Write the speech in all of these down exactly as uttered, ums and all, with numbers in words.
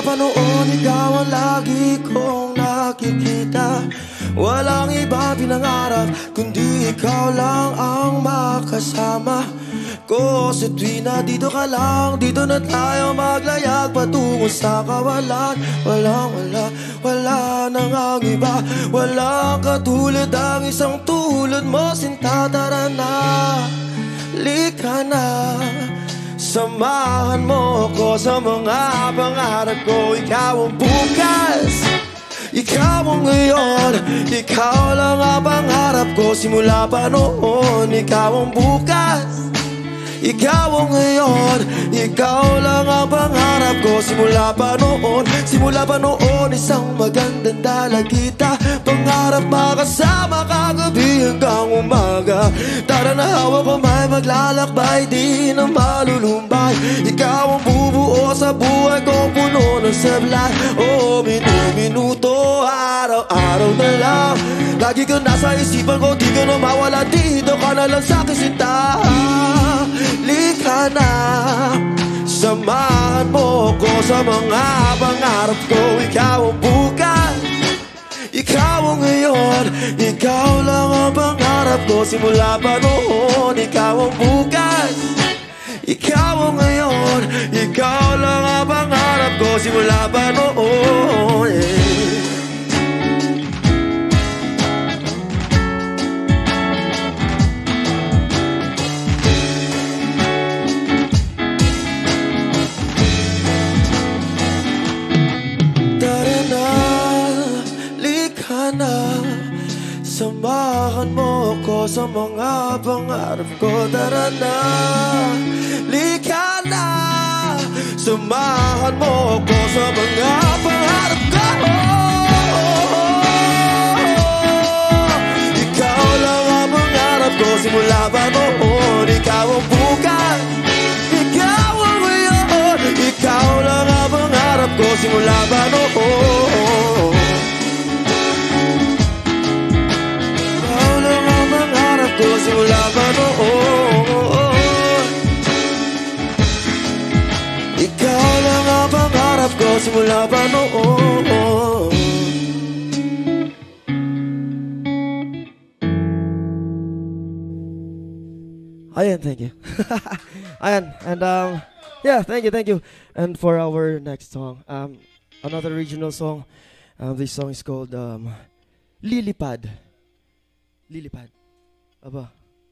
pa noon, ikaw ang lagi kong nakikita. Walang iba pinangarap, kundi ikaw lang ang makasama ko. Sa tuwing na dito ka lang, dito na tayo maglayag patungo sa kawalan. Walang wala, wala nang ang iba. Walang katulad ang isang tulad mo. Sinta, tara na, lika na. Samahan mo ko sa mga pangarap ko. Ikaw ang bukas, ikaw ang ngayon. Ikaw lang ang pangarap ko. Simula pa noon, ikaw ang bukas, ikaw ang ngayon. Ikaw lang ang pangarap ko. Simula pa noon, simula pa noon. Isang magandang dalagita, pangarap makasama kagabi hanggang umaga. Tara na hawak kamay, maglalakbay, di na malulumbay. Ikaw ang bubuo sa buhay ko, puno ng sablay. Oo, minu-minuto, araw-araw na lang. Lagi ka nasa isipan ko, di ka na mawala. Dito ka na lang sa'kin, sinta. Lika na, samahan mo ko sa mga pangarap ko. Ikaw ang bukas, ikaw ang ngayon. Ikaw lang ang pangarap ko. Simula pa noon, ikaw ang bukas, ikaw ang ngayon. Ikaw lang ang pangarap ko. Simula pa noon, yeah. Samahan mo ko sa mga pangarap ko. Tara na, lika na. Samahan mo ko sa mga pangarap ko. Ikaw lang ang pangarap ko. Simula pa noon, ikaw ang bukas, ikaw ang ngayon. Ikaw lang ang pangarap ko. Simula pa noon, ko simula pa noon. Ikaw lang ang pangarap ko. Simula pa noon. Ayan, thank you. Ayan, and um, yeah, thank you, thank you. And for our next song, um, another regional song. Um, this song is called um, Lilipad. Lilipad. Aba.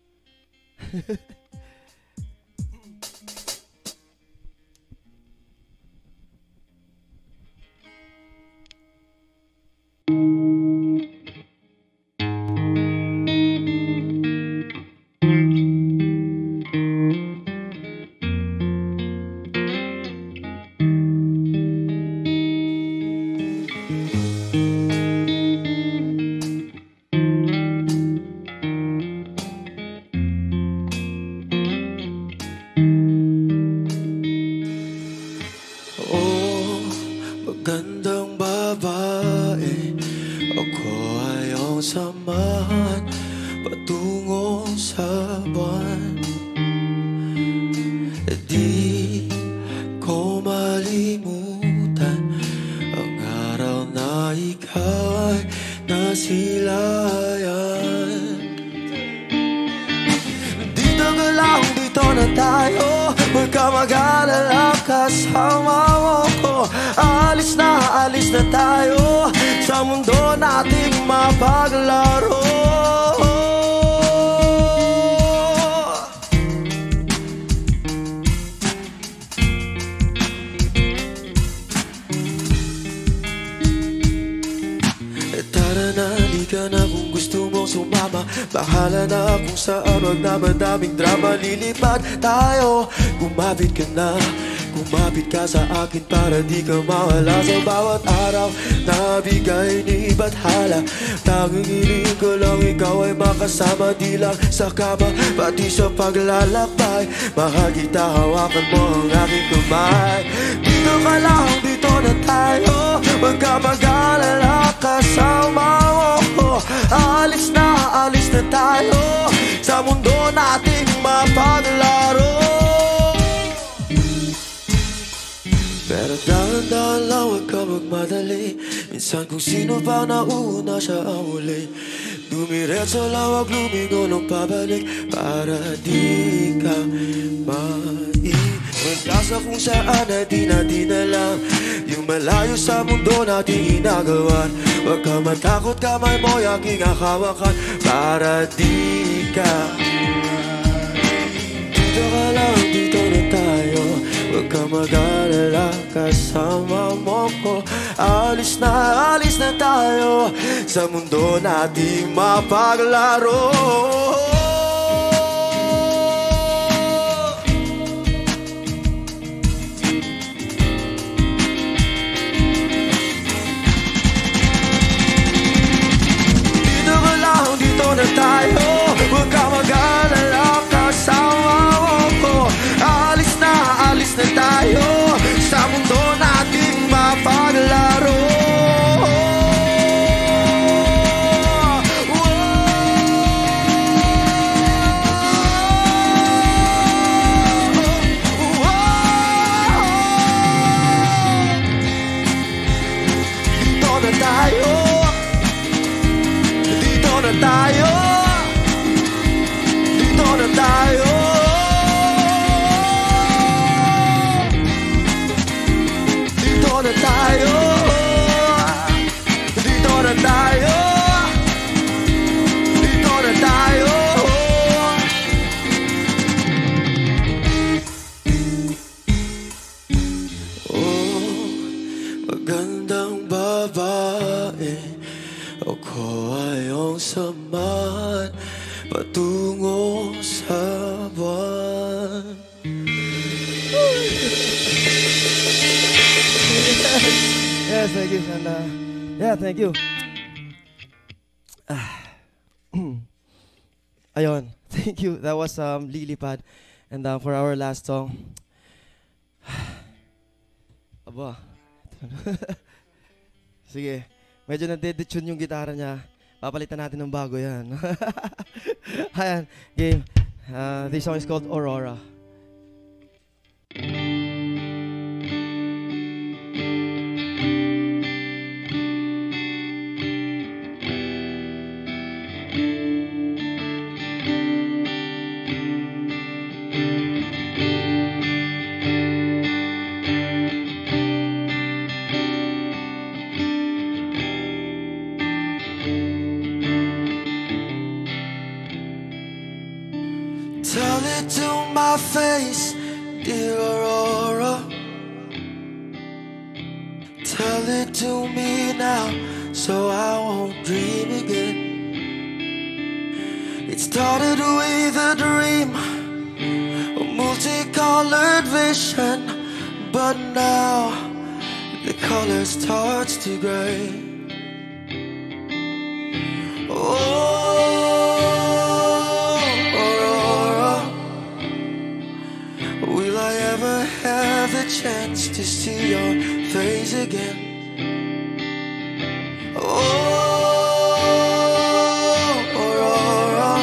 Bahala na kung saan, wag na madaming drama. Lilipad tayo, kumapit ka na. Kumapit ka sa akin para di ka mawala. Sa bawat araw na bigay ni Bathala, tanging hiling ko lang ikaw ay makasama. Di lang sa kama, pati sa paglalakbay. Mahal kita, hawakan mo ang aking kamay. Dito ka lang, dito na tayo. Wag ka mag-alala, kasama mo. Alis na, alis na tayo sa mundo nating mapaglaro. Pero dahan-dahan lang, huwag ka magmadali. Minsan kung sino pa nauna, siya ang huli. Dumiretso lang, huwag lumingo nung pabalik, para di ka maipunta sa kung saan na di natin alam. Yung malayo sa mundo nating ginagawa. Huwag ka matakot, kamay mo aking akawakan, para di ka. Dito ka lang, dito na tayo. Huwag ka mag-alala, kasama mo ko. Alis na, alis na tayo sa mundo nating mapaglaro. Dito ka lang, dito na tayo. Huwag ka mag-alala, kasama mo ko. Alis na, alis na tayo sa mundo nating mapaglaro. Dito na tayo, dito na tayo, dito na tayo. Dito na tayo, dito na tayo, dito na tayo. Oh, magandang babae, ako ay iyong samahan patungo sa buwan. Yes, thank you, and uh, yeah, thank you. Ah, Ayon, thank you. That was um, Lilipad, and uh, for our last song, aba, sige, medyo na-detune yung gitara niya. Papalitan natin ng bago yan. Ayan, game. Uh, this song is called Aurora. Tell it to my face, dear Aurora. Tell it to me now, so I won't dream again. It started with a dream, a multicolored vision, but now the color starts to gray. Oh, will I ever have the chance to see your face again? Oh, Aurora,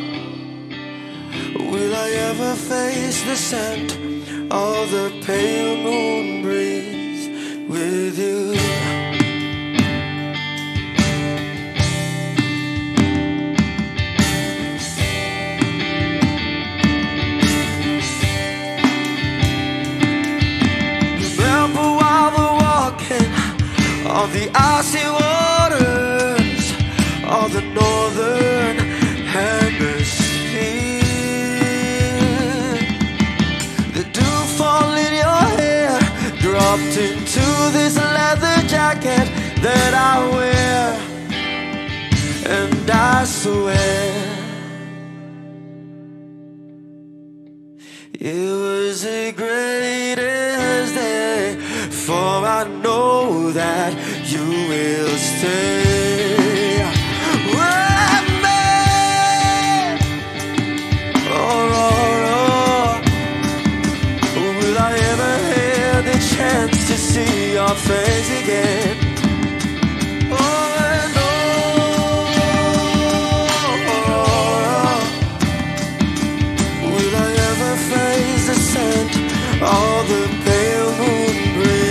will I ever face the scent of the pale moon breeze with you? Of the icy waters of the northern hemisphere, the dew fall in your hair dropped into this leather jacket that I wear, and I swear it was the greatest day, for I know that you will stay with me, Aurora. Will I ever have the chance to see your face again? Oh, and oh, Aurora, will I ever face the scent of the pale moon breeze?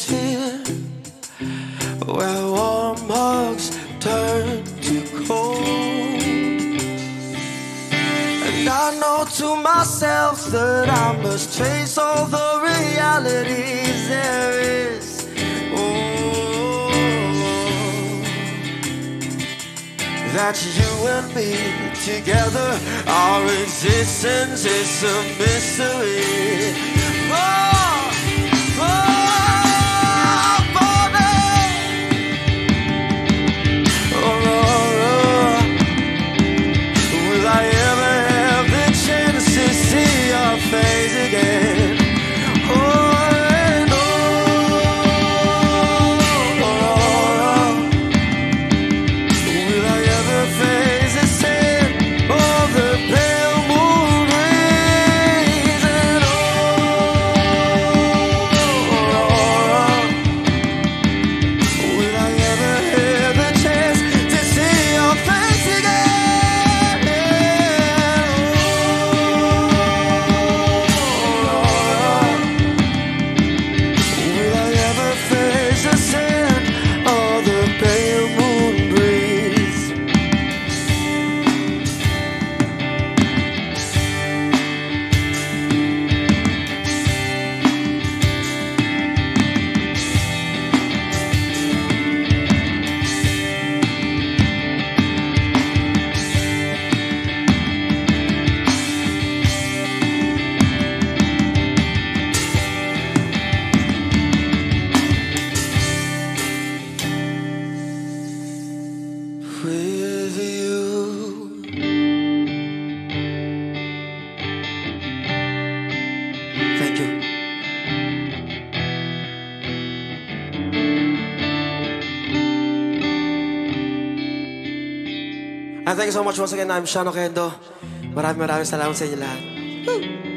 here, where warm hugs turn to cold. And I know to myself that I must face all the realities there is. Oh, that you and me together, our existence is a mystery. Oh, oh, baby. Oh, oh, oh. Will I ever have the chance to see your face again? Oh, and oh, oh, will I ever face the same of the pale moon rays? And oh, will I ever have the chance to see your face again? Will I ever face the scent of the pale moon breeze? With you, thank you. And thank you so much once again. I'm Shano Kendo. Maraming maraming salamat sa inyo lahat. Woo!